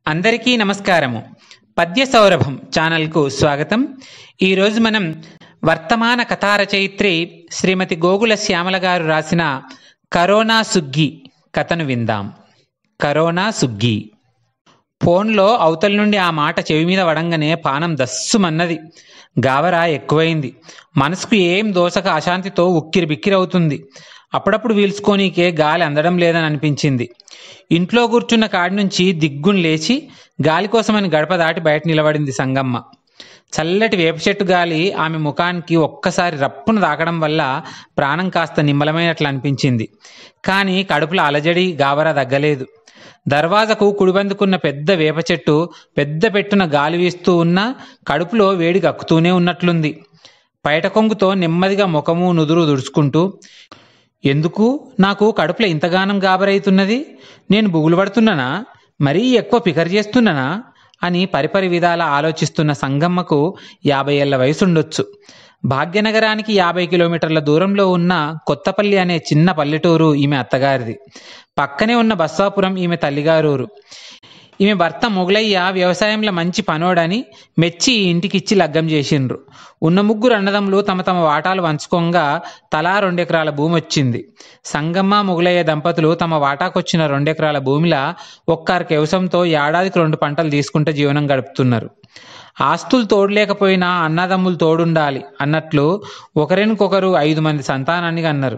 అందరికీ నమస్కారము. పద్య సౌరభం ఛానల్కు స్వాగతం. ఈరోజు మనం వర్తమాన కథా రచయిత్రి శ్రీమతి గోగుల శ్యామల గారు రాసిన కరోనా సుగ్గి కథను విందాం. కరోనా సుగ్గి. ఫోన్లో అవతల నుండి ఆ మాట చెవి మీద వడంగానే పానం దస్సుమన్నది. గావరా ఎక్కువైంది. మనసుకు ఏం దోసక అశాంతితో ఉక్కిరి బిక్కిరవుతుంది. అప్పుడప్పుడు వీల్చుకోనీకే గాలి అందడం లేదని అనిపించింది. ఇంట్లో కూర్చున్న కాడి నుంచి దిగ్గును లేచి గాలి కోసమని గడప దాటి బయట నిలబడింది సంగమ్మ. చల్లటి వేప చెట్టు గాలి ఆమె ముఖానికి ఒక్కసారి రప్పును తాకడం వల్ల ప్రాణం కాస్త నిమ్మలమైనట్లు అనిపించింది. కానీ కడుపులో అలజడి గావరా దగ్గలేదు. దర్వాజకు కుడిబందుకున్న పెద్ద వేప చెట్టు పెద్ద పెట్టున గాలి వీస్తూ ఉన్నా కడుపులో వేడి గక్కుతూనే ఉన్నట్లుంది. పైట కొంగుతో నెమ్మదిగా ముఖము నుదురు దుడుచుకుంటూ, ఎందుకు నాకు కడుపులో ఇంతగానం గాబరైతున్నది? నేను బుగులు పడుతున్నానా? మరీ ఎక్కువ పికర్ చేస్తున్నానా అని పరిపరి విధాల ఆలోచిస్తున్న సంగమ్మకు 50 ఏళ్ల వయసుండొచ్చు. భాగ్యనగరానికి 50 కిలోమీటర్ల దూరంలో ఉన్న కొత్తపల్లి అనే చిన్న పల్లెటూరు ఈమె అత్తగారిది. పక్కనే ఉన్న బస్వాపురం ఈమె తల్లిగారూరు. ఈమె భర్త మొగలయ్య వ్యవసాయంలో మంచి పనోడని మెచ్చి ఇంటికిచ్చి లగ్గం చేసిండ్రు. ఉన్న ముగ్గురు అన్నదమ్ములు తమ తమ వాటాలు వంచుకోగా తలా 2 ఎకరాల భూమి వచ్చింది. సంగమ్మ మొగలయ్య దంపతులు తమ వాటాకొచ్చిన 2 ఎకరాల భూమిలా ఒక్కారు వ్యవసాయంతో ఏడాదికి 2 పంటలు తీసుకుంటే జీవనం గడుపుతున్నారు. ఆస్తులు తోడులేకపోయినా అన్నదమ్ములు తోడుండాలి అన్నట్లు ఒకరికొకరు 5 మంది సంతానాన్ని అన్నారు.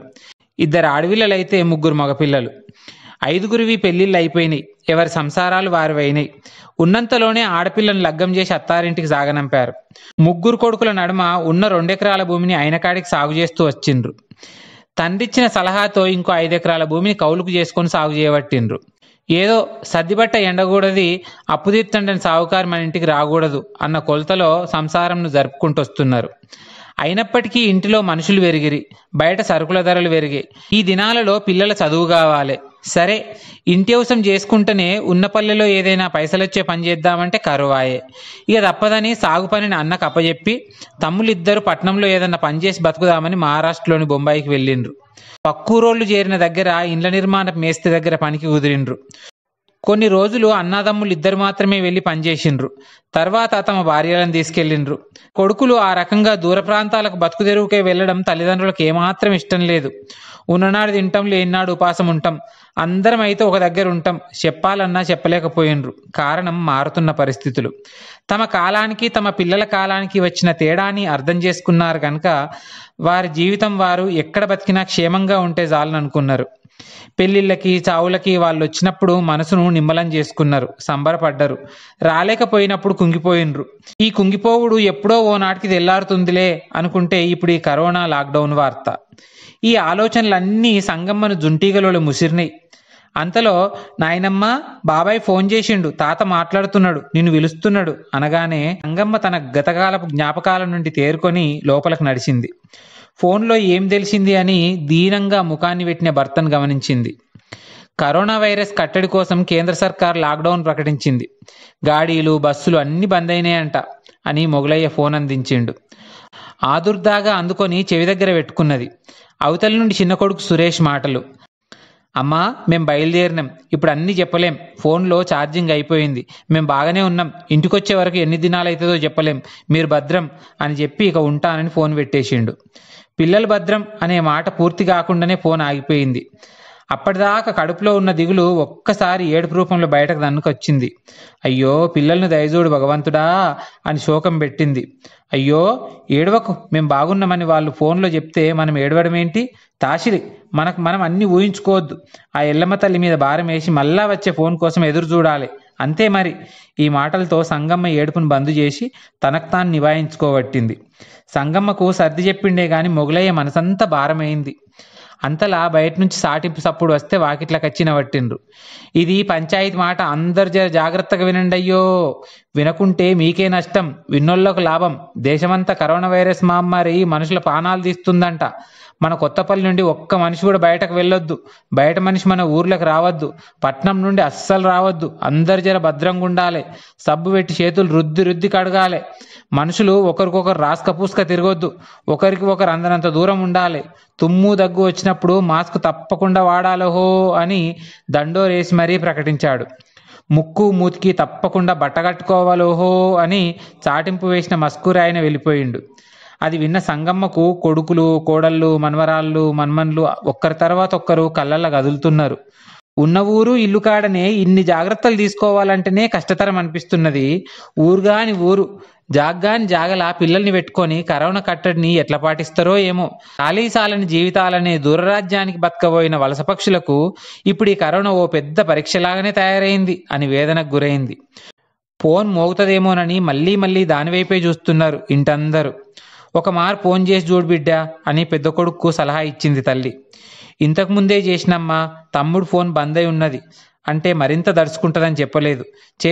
2 ఆడపిల్లలైతే 3 మగపిల్లలు. 5గురివి పెళ్లిళ్ళు అయిపోయినాయి. ఎవరి సంసారాలు వారివైనాయి. ఉన్నంతలోనే ఆడపిల్లను లగ్గం చేసి అత్తారింటికి సాగనంపారు. 3 కొడుకుల నడుమ ఉన్న 2 ఎకరాల భూమిని అయినకాడికి సాగు చేస్తూ వచ్చిండ్రు. తండ్రిచ్చిన సలహాతో ఇంకో 5 ఎకరాల భూమిని కౌలుకు చేసుకొని సాగు చేయబట్టిండ్రు. ఏదో సర్దిబట్ట ఎండకూడది, అప్పు తీర్చండని సావుకారు మన ఇంటికి రాకూడదు అన్న కొలతలో సంసారంను జరుపుకుంటూ వస్తున్నారు. అయినప్పటికీ ఇంటిలో మనుషులు పెరిగిరి, బయట సరుకుల ధరలు పెరిగాయి. ఈ దినాలలో పిల్లల చదువు కావాలి. సరే, ఇంటి అవసరం చేసుకుంటేనే ఉన్న పల్లెలో ఏదైనా పైసలొచ్చే పని చేద్దామంటే కరువాయే. ఇక తప్పదని సాగు పనిని అన్నకు అప్పచెప్పి తమ్ముళ్ళిద్దరూ పట్నంలో ఏదన్నా పని చేసి బతుకుదామని మహారాష్ట్రలోని బొంబాయికి వెళ్ళిండ్రు. పక్కూరోళ్ళు చేరిన దగ్గర ఇండ్ల నిర్మాణ మేస్త్రి దగ్గర పనికి కుదిరిండ్రు. కొన్ని రోజులు అన్నదమ్ములు 2 మాత్రమే వెళ్ళి పనిచేసిండ్రు. తర్వాత తమ భార్యలను తీసుకెళ్లిండ్రు. కొడుకులు ఆ రకంగా దూర ప్రాంతాలకు బతుకు తెరువుకే వెళ్లడం తల్లిదండ్రులకు ఏమాత్రం ఇష్టం లేదు. ఉన్ననాడు తింటాం, లేనినాడు ఉపాసం ఉంటాం, అందరం అయితే ఒక దగ్గర ఉంటాం చెప్పాలన్నా చెప్పలేకపోయిండ్రు. కారణం మారుతున్న పరిస్థితులు. తమ కాలానికి తమ పిల్లల కాలానికి వచ్చిన తేడాని అర్థం చేసుకున్నారు కనుక వారి జీవితం వారు ఎక్కడ బతికినా క్షేమంగా ఉంటే చాలని అనుకున్నారు. పెళ్లిళ్ళకి చావులకి వాళ్ళు వచ్చినప్పుడు మనసును నిమ్మలం చేసుకున్నారు, సంబరపడ్డరు. రాలేకపోయినప్పుడు కుంగిపోయినరు. ఈ కుంగిపోవుడు ఎప్పుడో ఓ నాటికి తెల్లారుతుందిలే అనుకుంటే ఇప్పుడు ఈ కరోనా లాక్డౌన్ వార్త. ఈ ఆలోచనలన్నీ సంగమ్మను జుంటీగలో ముసిరినాయి. అంతలో నాయనమ్మ, బాబాయ్ ఫోన్ చేసిండు, తాత మాట్లాడుతున్నాడు, నిన్ను పిలుస్తున్నాడు అనగానే సంగమ్మ తన గతకాలపు జ్ఞాపకాల నుండి తేరుకొని లోపలకు నడిచింది. ఫోన్లో ఏం తెలిసింది అని దీనంగా ముఖాన్ని పెట్టిన భర్తను గమనించింది. కరోనా వైరస్ కట్టడి కోసం కేంద్ర సర్కార్ లాక్డౌన్ ప్రకటించింది. గాడీలు బస్సులు అన్ని బంద్ అయినాయంట అని మొగలయ్య ఫోన్ అందించిండు. ఆదుర్దాగా అందుకొని చెవి దగ్గర పెట్టుకున్నది. అవతల నుండి చిన్న కొడుకు సురేష్ మాటలు. అమ్మా, మేం బయలుదేరినాం, ఇప్పుడు అన్నీ చెప్పలేం, ఫోన్లో ఛార్జింగ్ అయిపోయింది, మేం బాగానే ఉన్నాం, ఇంటికొచ్చే వరకు ఎన్ని దినాలు అవుతుందో చెప్పలేం, మీరు భద్రం అని చెప్పి ఇక ఉంటానని ఫోన్ పెట్టేసిండు. పిల్లలు భద్రం అనే మాట పూర్తి కాకుండానే ఫోన్ ఆగిపోయింది. అప్పటిదాకా కడుపులో ఉన్న దిగులు ఒక్కసారి ఏడుపు రూపంలో బయటకు దన్నుకొచ్చింది. అయ్యో పిల్లల్ని దయచూడు భగవంతుడా అని శోకం పెట్టింది. అయ్యో ఏడవకు, మేం బాగున్నామని వాళ్ళు ఫోన్లో చెప్తే మనం ఏడవడం ఏంటి? తాసిరి, మనం అన్ని ఊహించుకోవద్దు. ఆ ఎల్లమ్మ తల్లి మీద భారం వేసి మళ్ళా వచ్చే ఫోన్ కోసం ఎదురు చూడాలి, అంతే మరి. ఈ మాటలతో సంగమ్మ ఏడుపును బంద్ చేసి తనకు తాను నివాయించుకోబట్టింది. సంగమ్మకు సర్ది చెప్పిండే గాని మొగలయ్య మనసంతా భారమైంది. అంతలా బయట నుంచి సాటింపు సప్పుడు వస్తే వాకిట్లకు వచ్చి నవట్టిండ్రు. ఇది పంచాయతీ మాట, అందరు జాగ్రత్తగా వినండి. అయ్యో వినకుంటే మీకే నష్టం, విన్నోళ్లకు లాభం. దేశమంతా కరోనా వైరస్ మహమ్మారి మనుషుల ప్రాణాలు తీస్తుందంట. మన కొత్తపల్లి నుండి ఒక్క మనిషి కూడా బయటకు వెళ్ళొద్దు. బయట మనిషి మన ఊర్లకు రావద్దు. పట్నం నుండి అస్సలు రావద్దు. అందరు జర భద్రంగా ఉండాలి. సబ్బు పెట్టి చేతులు రుద్ది కడగాలి. మనుషులు ఒకరికొకరు రాసుక పూసుక తిరగొద్దు. ఒకరికి ఒకరు అందరంత దూరం ఉండాలి. తుమ్ము దగ్గు వచ్చినప్పుడు మాస్క్ తప్పకుండా వాడాలహో అని దండోరేసి మరీ ప్రకటించాడు. ముక్కు మూతికి తప్పకుండా బట్టగట్టుకోవాలోహో అని చాటింపు వేసిన మస్కూరాయన వెళ్ళిపోయిండు. అది విన్న సంగమ్మకు కొడుకులు, కోడళ్ళు, మనవరాళ్ళు, మన్మన్లు ఒక్కరి తర్వాత ఒక్కరు కళ్ళల్లా కదులుతున్నారు. ఉన్న ఊరు ఇల్లు కాడనే ఇన్ని జాగ్రత్తలు తీసుకోవాలంటేనే కష్టతరం అనిపిస్తున్నది. ఊరుగాని ఊరు, జాగ్గాని జాగలా పిల్లల్ని పెట్టుకొని కరోనా కట్టడిని ఎట్లా పాటిస్తారో ఏమో. చాలీసాలని జీవితాలనే దూరరాజ్యానికి బతకబోయిన వలస పక్షులకు ఇప్పుడు ఈ కరోనా ఓ పెద్ద పరీక్షలాగానే తయారైంది అని వేదనకు గురైంది. ఫోన్ మోగుతుందేమోనని మళ్ళీ మళ్ళీ దానివైపే చూస్తున్నారు ఇంటందరూ. ఒక మారు ఫోన్ చేసి చూడు బిడ్డా అని పెద్ద కొడుకు సలహా ఇచ్చింది తల్లి. ఇంతకుముందే చేసినమ్మా, తమ్ముడు ఫోన్ బంద్ అయి ఉన్నది అంటే మరింత దడుచుకుంటుందని చెప్పలేదు.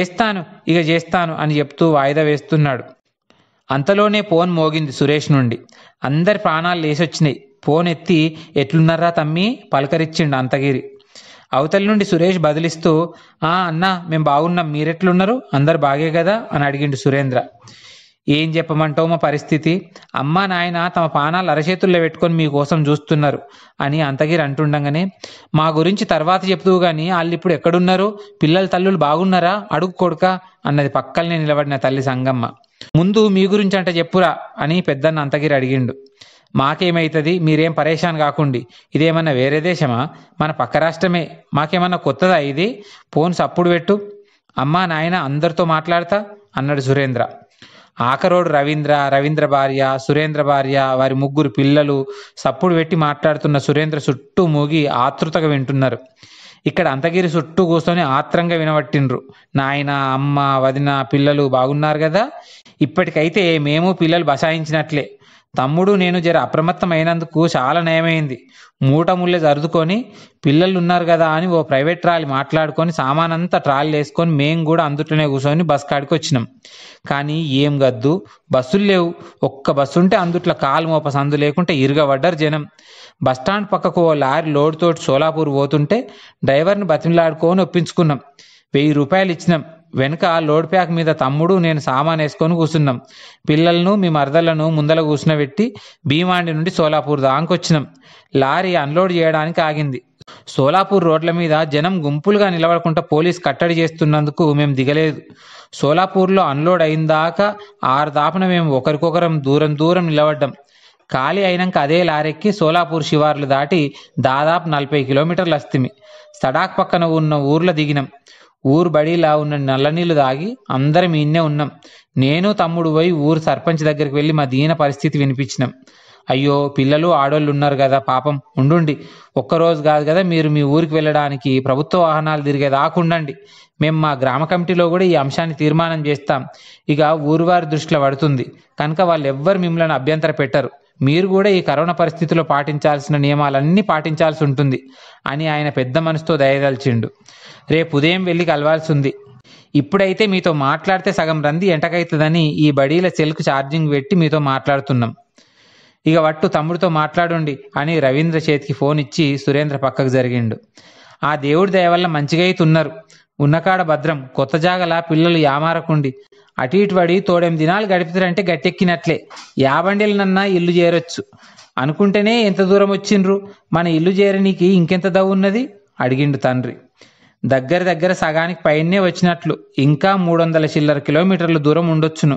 చేస్తాను అని చెప్తూ వాయిదా వేస్తున్నాడు. అంతలోనే ఫోన్ మోగింది సురేష్ నుండి. అందరి ప్రాణాలు లేసొచ్చినాయి. ఫోన్ ఎత్తి ఎట్లున్నారా తమ్మి పలకరించిండు అంతగిరి. అవతల నుండి సురేష్ బదిలిస్తూ అన్నా మేము బాగున్నాం, మీరెట్లున్నారు, అందరు బాగే కదా అని అడిగిండు సురేంద్ర. ఏం చెప్పమంటావు మా పరిస్థితి, అమ్మా నాయన తమ పానాలు అరచేతుల్లో పెట్టుకొని మీకోసం చూస్తున్నారు అని అంతగిరి అంటుండగానే, మా గురించి తర్వాత చెప్తూ గాని వాళ్ళు ఇప్పుడు ఎక్కడున్నారు, పిల్లల తల్లులు బాగున్నారా అడుగు కొడుక అన్నది పక్కనే నిలబడిన తల్లి సంగమ్మ. ముందు మీ గురించి అంటే చెప్పురా అని పెద్దన్న అంతగిరి అడిగిండు. మాకేమైతుంది, మీరేం పరేషాన్ కాకుండి, ఇదేమన్నా వేరే దేశమా, మన పక్క రాష్ట్రమే, మాకేమన్నా కొత్తదా ఇది, ఫోన్ సప్పుడు పెట్టు, అమ్మా నాయన అందరితో మాట్లాడతా అన్నాడు సురేంద్ర. ఆఖరోడు రవీంద్ర భార్య, సురేంద్ర భార్య, వారి ముగ్గురు పిల్లలు సప్పుడు పెట్టి మాట్లాడుతున్న సురేంద్ర చుట్టూ మూగి ఆతృతగా వింటున్నారు. ఇక్కడ అంతగిరి చుట్టూ కూర్చొని ఆత్రంగా వినబట్టిండ్రు. నాయన, అమ్మ, వదిన, పిల్లలు బాగున్నారు కదా, ఇప్పటికైతే మేము పిల్లలు బసాయించినట్లే. తమ్ముడు నేను జర అప్రమత్తమైనందుకు చాలా నయమైంది. మూట ముళ్ళే సర్దుకొని పిల్లలు ఉన్నారు కదా అని ఓ ప్రైవేట్ ట్రాలీ మాట్లాడుకొని సామానంతా ట్రాలీలు వేసుకొని మేం కూడా అందుట్లోనే కూర్చొని బస్ కాడికి వచ్చినాం. కానీ ఏం గద్దు, బస్సులు లేవు. ఒక్క బస్సు ఉంటే అందుట్లో కాలు మోప సందు లేకుంటే ఇరగబడ్డారు జనం. బస్టాండ్ పక్కకు ఓ లారీ లోడుతోటి సోలాపూర్ పోతుంటే డ్రైవర్ని బతిమలాడుకొని ఒప్పించుకున్నాం. 1000 రూపాయలు ఇచ్చినాం. వెనుక లోడ్ ప్యాక్ మీద తమ్ముడు నేను సామాన్ వేసుకొని కూర్చున్నాం. పిల్లలను మీ మరదలను ముందల కూర్చునబెట్టి భీమాండి నుండి సోలాపూర్ దాకొచ్చినాం. లారీ అన్లోడ్ చేయడానికి ఆగింది. సోలాపూర్ రోడ్ల మీద జనం గుంపులుగా నిలబడకుండా పోలీస్ కట్టడి చేస్తున్నందుకు మేము దిగలేదు. సోలాపూర్లో అన్లోడ్ అయిందాకా 6 దాపున మేము ఒకరికొకరం దూరం నిలబడ్డాం. ఖాళీ అయినాక అదే లారెక్కి సోలాపూర్ శివార్లు దాటి దాదాపు 40 కిలోమీటర్లు వస్తిమి. సడాక్ పక్కన ఉన్న ఊర్లో దిగినాం. ఊరు బడిలా ఉన్న నల్లనీళ్లు దాగి అందరం ఇన్నే ఉన్నాం. నేను తమ్ముడు పోయి ఊరు సర్పంచ్ దగ్గరికి వెళ్ళి మా దీన పరిస్థితి వినిపించినాం. అయ్యో పిల్లలు ఆడోళ్ళు ఉన్నారు కదా పాపం, ఉండుండి, ఒక్కరోజు కాదు కదా మీరు మీ ఊరికి వెళ్ళడానికి ప్రభుత్వ వాహనాలు తిరిగేదాకుండండి. మేము మా గ్రామ కమిటీలో కూడా ఈ అంశాన్ని తీర్మానం చేస్తాం. ఇక ఊరువారి దృష్టిలో పడుతుంది కనుక వాళ్ళు ఎవ్వరు మిమ్మల్ని అభ్యంతర పెట్టరు. మీరు కూడా ఈ కరోనా పరిస్థితిలో పాటించాల్సిన నియమాలన్నీ పాటించాల్సి ఉంటుంది అని ఆయన పెద్ద మనసుతో దయదల్చిండు. రేపు ఉదయం వెళ్ళి కలవాల్సి ఉంది. ఇప్పుడైతే మీతో మాట్లాడితే సగం రంది ఎంటకైతుందని ఈ బడీల సెల్కు ఛార్జింగ్ పెట్టి మీతో మాట్లాడుతున్నాం. ఇక వట్టు తమ్ముడితో మాట్లాడుండి అని రవీంద్ర చేతికి ఫోన్ ఇచ్చి సురేంద్ర పక్కకు జరిగిండు. ఆ దేవుడి దయ వల్ల మంచిగా అవుతున్నారు. ఉన్నకాడ భద్రం, కొత్త జాగలా పిల్లలు యామారకుండి. అటు ఇటు పడి 8 దినాలు గడిపితారంటే గట్టెక్కినట్లే. 50 బండిలనన్నా ఇల్లు చేరొచ్చు అనుకుంటేనే ఎంత దూరం వచ్చిండ్రు, మన ఇల్లు చేరనీకి ఇంకెంత దవ్వున్నది అడిగిండు తండ్రి. దగ్గర సగానికి పైనే వచ్చినట్లు, ఇంకా 300 చిల్లర కిలోమీటర్ల దూరం ఉండొచ్చును.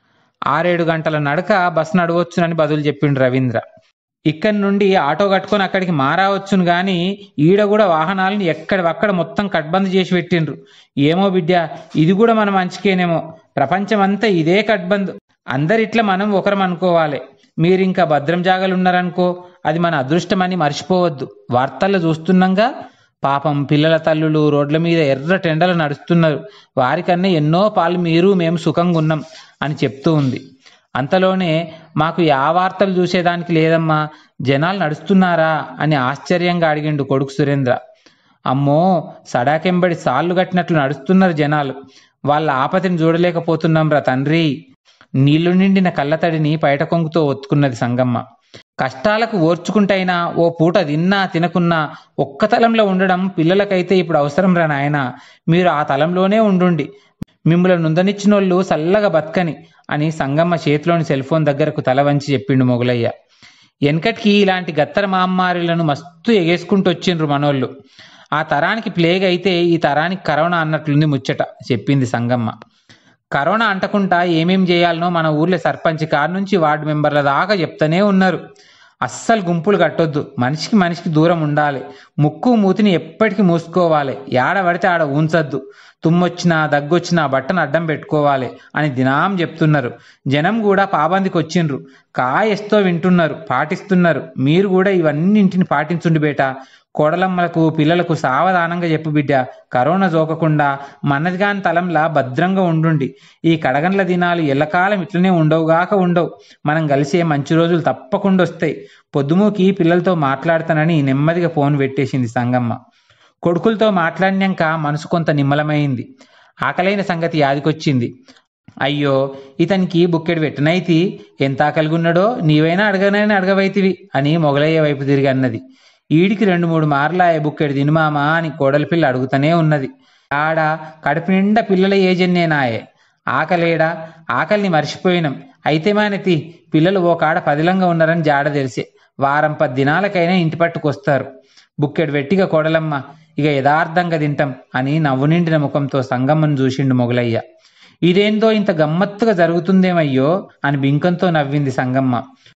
6-7 గంటల నడక బస్సు నడవచ్చునని బదులు చెప్పిండు రవీంద్ర. ఇక్కడి నుండి ఆటో కట్టుకొని అక్కడికి మారావచ్చును గాని ఈడ కూడా వాహనాలను ఎక్కడవక్కడ మొత్తం కట్బంద్ చేసి పెట్టిండ్రు. ఏమో బిడ్డ, ఇది కూడా మన మంచికేనేమో. ప్రపంచమంతా ఇదే కట్బంద్. అందరిట్లా మనం ఒకరం అనుకోవాలి. మీరింకా భద్రం జాగాలున్నారనుకో, అది మన అదృష్టమని మర్చిపోవద్దు. వార్తల్లో చూస్తున్నాంగా, పాపం పిల్లల తల్లులు రోడ్ల మీద ఎర్ర టెండలు నడుస్తున్నారు. వారికన్నా ఎన్నో పాలు మీరు మేము సుఖంగా ఉన్నాం అని చెప్తూ ఉంది. అంతలోనే మాకు యా వార్తలు చూసేదానికి లేదమ్మా, జనాలు నడుస్తున్నారా అని ఆశ్చర్యంగా అడిగిండు కొడుకు సురేంద్ర. అమ్మో, సడాకెంబడి సాళ్ళు కట్టినట్లు నడుస్తున్నారు జనాలు. వాళ్ళ ఆపతిని చూడలేకపోతున్నాం రా తండ్రి. నీళ్లు నిండిన కళ్ళతడిని పైట కొంగుతో ఒత్తుకున్నది సంగమ్మ. కష్టాలకు ఓర్చుకుంటైనా ఓ పూట తిన్నా తినకున్నా ఒక్క తలంలో ఉండడం పిల్లలకైతే ఇప్పుడు అవసరం రా నాయన. మీరు ఆ తలంలోనే ఉండుండి, మిమ్మల్ని నుందనిచ్చినోళ్ళు చల్లగా బతకని అని సంగమ్మ చేతిలోని సెల్ ఫోన్ దగ్గరకు తల వంచి చెప్పిండు మొగలయ్య. వెనకటికి ఇలాంటి గత్తర మహమ్మారులను మస్తు ఎగేసుకుంటూ వచ్చిండ్రు మనోళ్ళు. ఆ తరానికి ప్లేగ్ అయితే ఈ తరానికి కరోనా అన్నట్లుంది ముచ్చట చెప్పింది సంగమ్మ. కరోనా అంటకుండా ఏమేం చేయాలనో మన ఊర్లో సర్పంచ్ కాడ నుంచి వార్డు మెంబర్ల దాకా చెప్తూనే ఉన్నారు. అస్సలు గుంపులు కట్టొద్దు, మనిషికి మనిషికి దూరం ఉండాలి, ముక్కు మూతిని ఎప్పటికీ మూసుకోవాలి, ఏడ పడితే ఆడ ఉంచద్దు, తుమ్మొచ్చినా దగ్గొచ్చినా బట్టను అడ్డం పెట్టుకోవాలి అని దినాం చెప్తున్నారు. జనం కూడా పాబందికి వచ్చిండ్రు, కాయస్తో వింటున్నారు, పాటిస్తున్నారు. మీరు కూడా ఇవన్నింటిని పాటించుండి బేటా. కోడలమ్మలకు పిల్లలకు సావధానంగా చెప్పు బిడ్డ, కరోనా జోకకుండా మన్నదిగాని తలంలా భద్రంగా ఉండుండి. ఈ కడగండ్ల దినాలు ఎల్లకాలం ఇట్లనే ఉండవుగాక ఉండవు. మనం కలిసే మంచి రోజులు తప్పకుండా వస్తాయి. పొద్దుమూకి పిల్లలతో మాట్లాడతానని నెమ్మదిగా ఫోన్ పెట్టేసింది సంగమ్మ. కొడుకులతో మాట్లాడినాక మనసు కొంత నిమ్మలమైంది. ఆకలైన సంగతి యాదికొచ్చింది. అయ్యో, ఇతనికి బుక్కెడు పెట్టనైతి, ఎంత ఆకలిగున్నాడో నీవైనా అడగనైనా అడగవైతివి అని మొగలయ్య వైపు తిరిగి అన్నది. ఈడికి 2-3 మార్లాయ బుక్కెడు తినుమామా అని కోడలి పిల్ల అడుగుతూనే ఉన్నది. ఆడ కడుపు నిండా పిల్లల ఏజన్నేనాయే. ఆకలేడా, ఆకలిని మర్చిపోయినాం. అయితే మానతి, పిల్లలు ఓ కాడ పదిలంగా ఉన్నారని జాడ తెలిసే. వారం 10 దినాలకైనా ఇంటి పట్టుకొస్తారు. బుక్కెడు వెట్టిగా కోడలమ్మ, ఇక యథార్థంగా తింటాం అని నవ్వు నిండిన ముఖంతో సంగమ్మను చూసిండు మొగలయ్య. ఇదేందో ఇంత గమ్మత్తుగా జరుగుతుందేమయ్యో అని బింకంతో నవ్వింది సంగమ్మ.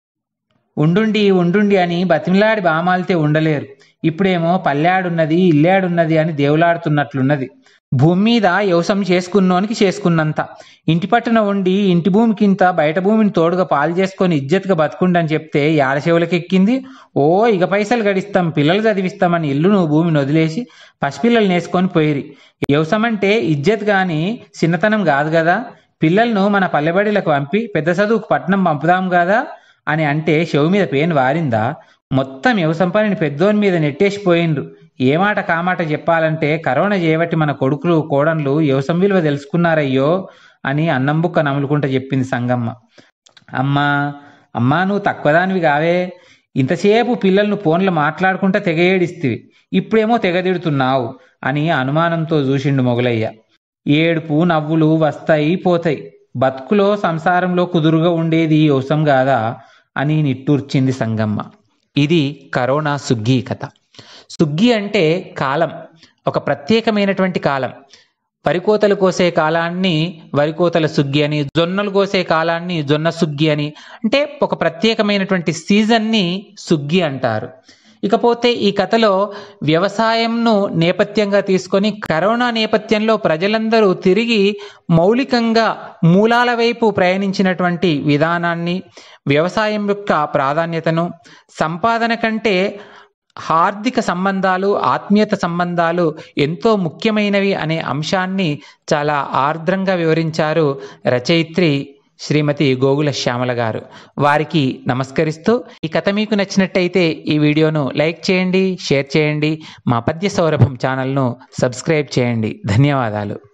ఉండుండి ఉండుండి అని బతిమిలాడి బామాలితే ఉండలేరు. ఇప్పుడేమో పల్లెడున్నది ఇల్లేడున్నది అని దేవులాడుతున్నట్లున్నది. భూమి మీద వ్యవసాయం చేసుకున్నోనికి చేసుకున్నంత, ఇంటి పట్టున ఉండి ఇంటి భూమికింత బయట భూమిని తోడుగా పాలు చేసుకొని ఇజ్జత్గా బతుకుండని చెప్తే యాడశేవులకెక్కింది. ఓ ఇక పైసలు గడిస్తాం, పిల్లలు చదివిస్తామని ఇల్లును భూమిని వదిలేసి పసిపిల్లలు నేసుకొని పోయిరి. వ్యవసాయం అంటే ఇజ్జత్ గాని చిన్నతనం కాదు కదా. పిల్లలను మన పల్లెబడిలకు పంపి పెద్ద చదువుకు పట్నం పంపుదాం కదా అని అంటే చెవు మీద పేను వారిందా? మొత్తం వ్యవసాయం పనిని పెద్దోని మీద నెట్టేసిపోయిండ్రు. ఏ మాట కామాట చెప్పాలంటే కరోనా చేయబట్టి మన కొడుకులు కోడన్లు వ్యవసాయం విలువ తెలుసుకున్నారయ్యో అని అన్నంబుక్క నములుకుంటూ చెప్పింది సంగమ్మ. అమ్మా అమ్మా, నువ్వు తక్కువదానివి కావే. ఇంతసేపు పిల్లలను ఫోన్లో మాట్లాడుకుంటా తెగ ఏడిస్తివి, ఇప్పుడేమో తెగదిడుతున్నావు అని అనుమానంతో చూసిండు మొగలయ్య. ఏడుపు నవ్వులు వస్తాయి పోతాయి, బతుకులో సంసారంలో కుదురుగా ఉండేది వ్యవసాయం కాదా అని నిట్టూర్చింది సంగమ్మ. ఇది కరోనా సుగ్గి కథ. సుగ్గి అంటే కాలం, ఒక ప్రత్యేకమైనటువంటి కాలం. వరికోతలు కోసే కాలాన్ని వరికోతల సుగ్గి అని, జొన్నలు కోసే కాలాన్ని జొన్న సుగ్గి అని, అంటే ఒక ప్రత్యేకమైనటువంటి సీజన్ని సుగ్గి అంటారు. ఇకపోతే ఈ కథలో వ్యవసాయంను నేపథ్యంగా తీసుకొని కరోనా నేపథ్యంలో ప్రజలందరూ తిరిగి మౌలికంగా మూలాల వైపు ప్రయాణించినటువంటి విధానాన్ని, వ్యవసాయం యొక్క ప్రాధాన్యతను, సంపాదన కంటే ఆర్థిక సంబంధాలు, ఆత్మీయత సంబంధాలు ఎంతో ముఖ్యమైనవి అనే అంశాన్ని చాలా ఆర్ద్రంగా వివరించారు రచయిత్రి శ్రీమతి గోగుల శ్యామల గారు. వారికి నమస్కరిస్తూ, ఈ కథ మీకు నచ్చినట్టయితే ఈ వీడియోను లైక్ చేయండి, షేర్ చేయండి, మా పద్య సౌరభం ఛానల్ను సబ్స్క్రైబ్ చేయండి. ధన్యవాదాలు.